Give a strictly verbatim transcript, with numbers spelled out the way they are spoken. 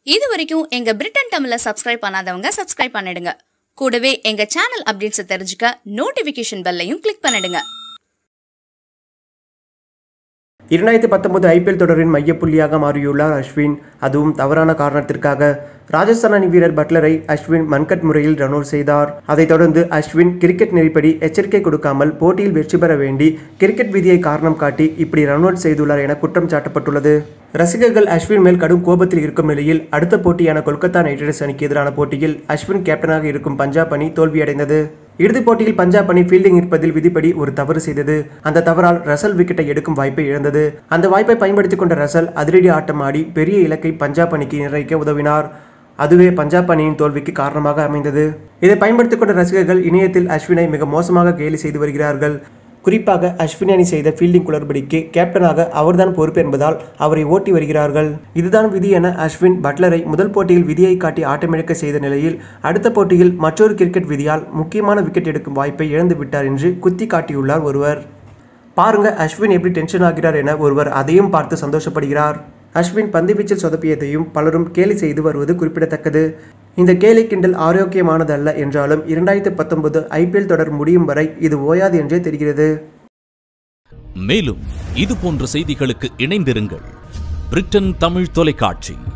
இது வரைக்கும் எங்க பிரிட்டன் தமிழ சப்ஸ்கிரைப் பண்ணாதவங்க சப்ஸ்கிரைப் பண்ணிடுங்க. கூடவே எங்க சேனல் அப்டேட்ஸ் தெரிஞ்சுக்க நோட்டிபிகேஷன் பெல்லையும் கிளிக் பண்ணிடுங்க. இரண்டாயிரத்தி பத்தொன்பது ஐபிஎல் தொடரின் மையப்புள்ளியாக மாறியுள்ளார் அஸ்வின். அதுவும் தவறான காரணத்திற்காக. ராஜஸ்தான் அணி வீரர் பட்லரை அஸ்வின் மன்கட் முறையில் ரன் அவுட் செய்தார். அதைத் தொடர்ந்து அஸ்வின் கிரிக்கெட் நெறிப்படி எச்சரிக்கை கொடுக்காமல் போட்டியில் வெற்றி பெற வேண்டி கிரிக்கெட் விதியை காரணம் காட்டி இப்படி ரன் அவுட் செய்துள்ளார் என குற்றம் சாட்டப்பட்டுள்ளது. ரசிகர்கள் அஸ்வின் மேல் கடும் கோபத்தில் இருக்கும் நிலையில் அடுத்த போட்டியான கொல்கத்தா நைட் ரைடர்ஸ் அணிக்கு எதிரான போட்டியில் அஸ்வின் கேப்டனாக இருக்கும் பஞ்சாப் அணி தோல்வியடைந்தது. இறுதிப் போட்டியில் பஞ்சாப் அணி ஃபீல்டிங் இருப்பதில் விதிப்படி ஒரு தவறு செய்தது. அந்த தவறால் ரசல் விக்கெட்டை எடுக்கும் வாய்ப்பை இழந்தது. அந்த வாய்ப்பை பயன்படுத்திக் கொண்ட ரசல் அதிரடி ஆட்டம் ஆடி பெரிய இலக்கை பஞ்சாப் அணிக்கு நிர்ணயிக்க உதவினார். அதுவே பஞ்சாப் அணியின் தோல்விக்கு காரணமாக அமைந்தது. இதை பயன்படுத்திக் கொண்ட ரசிகர்கள் இணையத்தில் அஸ்வினை மிக மோசமாக கேலி செய்து வருகிறார்கள். குறிப்பாக அஸ்வின் அணி செய்த ஃபீல்டிங் குளறுபடிக்கு கேப்டனாக அவர்தான் பொறுப்பு என்பதால் அவரை ஓட்டி வருகிறார்கள். இதுதான் விதி என அஸ்வின் பட்லரை முதல் போட்டியில் விதியை காட்டி ஆட்டமிழக்க செய்த நிலையில் அடுத்த போட்டியில் மற்றொரு கிரிக்கெட் விதியால் முக்கியமான விக்கெட் எடுக்கும் வாய்ப்பை இழந்து விட்டார் என்று குத்தி காட்டியுள்ளார் ஒருவர். பாருங்க அஸ்வின் எப்படி டென்ஷன் ஆகிறார் என ஒருவர் அதையும் பார்த்து சந்தோஷப்படுகிறார். அஸ்வின் பந்துவீச்சில் சொதப்பியதையும் பலரும் கேலி செய்து வருவது குறிப்பிடத்தக்கது. இந்த கேலி கிண்டல் ஆரோக்கியமானதல்ல என்றாலும் இரண்டாயிரத்தி பத்தொன்பது ஐபிஎல் தொடர் முடியும் வரை இது ஓயாது என்றே தெரிகிறது. மேலும் இது போன்ற செய்திகளுக்கு இணைந்திருங்கள். பிரிட்டன் தமிழ் தொலைக்காட்சி.